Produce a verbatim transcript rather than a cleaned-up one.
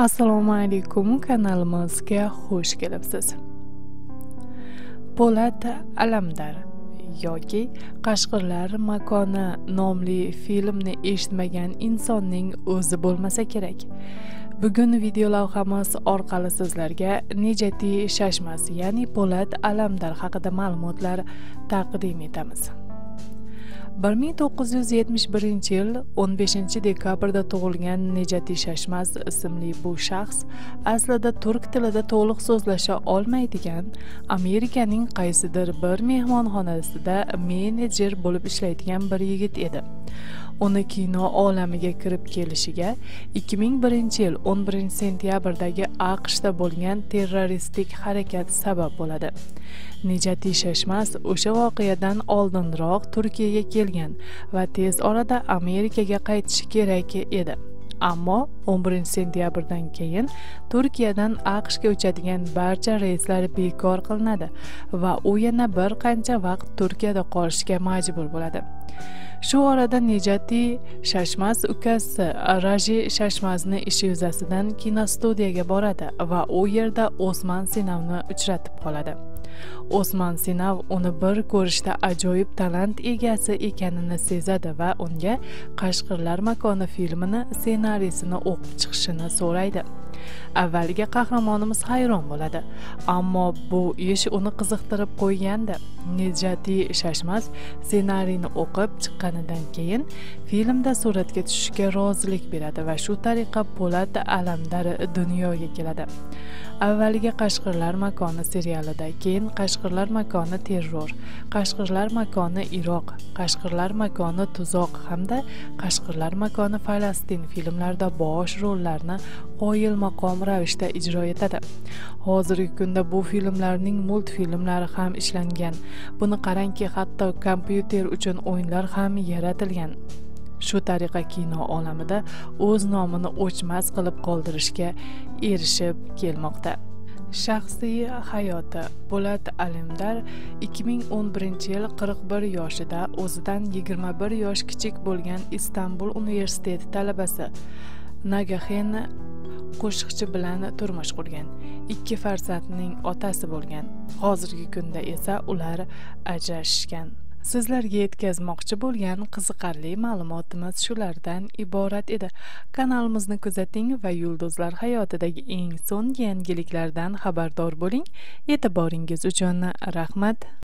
Assalomu alaykum, kanalimizga xush kelibsiz. Po'lat Alamdar yoki Qashqirlar makoni nomli filmni eshitmagan insonning o'zi bo'lmasa kerak. Bugun video lavhamiz orqali sizlarga Nejati Shashmas, ya'ni Po'lat Alamdar haqida ma'lumotlar taqdim etamiz. bir ming to'qqiz yuz yetmish birinchi yil o'n beshinchi dekabrda tug'ilgan Nejati Shashmas ismli bu shaxs aslida turk tilida to'liq so'zlasha olmaydigan, Amerikaning qaysidir bir mehmonxonasida menejer bo'lib ishlaydigan bir yigit edi. Uni kino olamiga kirib kelishiga ikki ming birinchi yil o'n birinchi sentyabrdagi AQShda bo'lgan terroristik harakat sabab bo'ladi. Nejati Shashmas o'sha voqeadan oldinroq Turkiyaga kelgan va tez orada Amerikaga qaytishi kerak edi. Ammo o'n birinchi sentyabrdan keyin Turkiyadan AQShga uchadigan barcha reyslar bekor qilinadi va u yana bir qancha vaqt Turkiyada qolishga majbur bo'ladi. Shu orada Nejati Shashmas ukasi Raji Shashmasni ishi yuzasidan kinostudiyaga boradi va u yerda Osman Sinavni uchratib qoladi. Osman Sinav uni bir ko'rishda ajoyib talant egasi ekanini sezadi va unga Qashqirlar makoni filmini ssenariysini o'qib chiqishini so'raydi. Avvaliga qahramonimiz hayron bo'ladi, ammo bu ish uni qiziqtirib qo'ygandi. Nejati Shashmas ssenariyni o'qib chiqqanidan keyin filmda suratga tushishga rozilik beradi va shu tariqa Po'lat Alamdar dunyoga keladi. Avvaliga Qashqirlar makoni serialida, keyin Qashqirlar makoni terror, Qashqirlar makoni Iroq, Qashqirlar makoni tuzoq hamda Qashqirlar makoni Falastin filmlarida bosh rollarni qoyil maqom ravishda ijro etadi. Hozirgi kunda bu filmlarning multfilmlari ham ishlangan. Buni qarangki, hatto kompyuter uchun o'yinlar ham yaratilgan. Shu tariqa kino olamida o'z nomini o'chmas qilib qoldirishga erishib kelmoqda. Shaxsiy hayoti: Po'lat Alamdar ikki ming o'n birinchi yil qirq bir yoshida o'zidan yigirma bir yosh kichik bo'lgan Istanbul universiteti talabasi Nagahen qo'shiqchi bilan turmush qurgan. Ikki farzandning otasi bo'lgan. Hozirgi kunda esa ular ajrashgan. Sizlarga yetkazmoqchi bo'lgan qiziqarli ma'lumotimiz shulardan iborat edi. Kanalimizni kuzating va yulduzlar hayotidagi eng so'nggi yangiliklardan xabardor bo'ling. E'tiboringiz uchun rahmat.